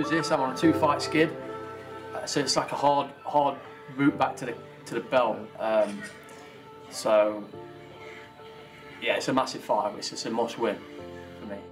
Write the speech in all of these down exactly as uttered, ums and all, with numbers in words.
lose this, I'm on a two-fight skid, uh, so it's like a hard, hard route back to the to the belt. Um, so yeah, it's a massive fight. It's just a must-win for me.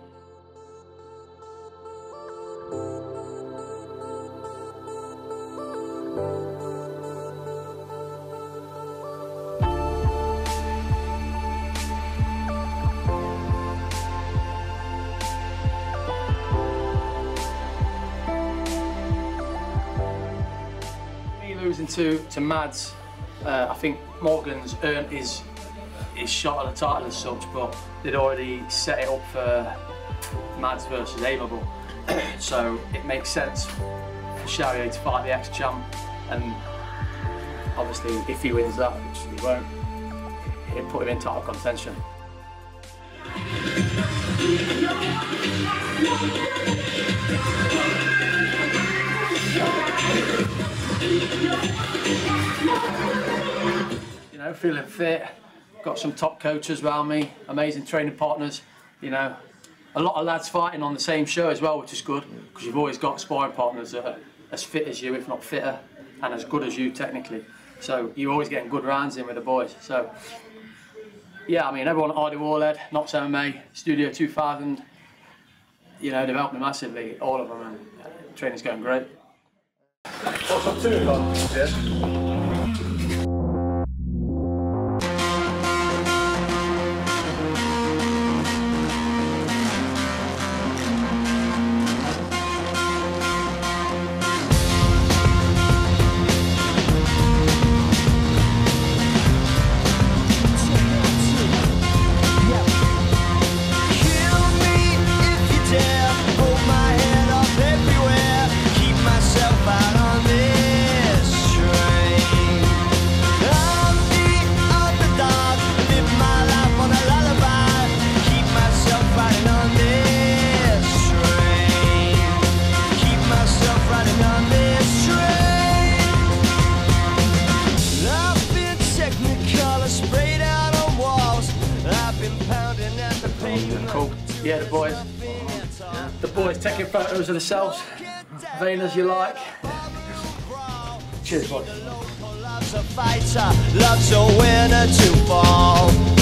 Losing to, to Mads, uh, I think Morgan's earned his, his shot at the title as such, but they'd already set it up for Mads versus Abel. So it makes sense for Charriere to fight the ex-champ, and obviously if he wins that, which he won't, it'll put him in title contention. You know, feeling fit, got some top coaches around me, amazing training partners, you know, a lot of lads fighting on the same show as well, which is good, because you've always got sparring partners that are as fit as you, if not fitter, and as good as you technically. So you're always getting good rounds in with the boys. So yeah, I mean, everyone at I D Warhead, Knox M M A, Studio two thousand, you know, they've helped me massively, all of them, and uh, training's going great. What's up to you, Cool. Yeah, the boys. The boys taking photos of themselves, vain as you like. Cheers, boys. Love's a fighter, love's a winner to fall.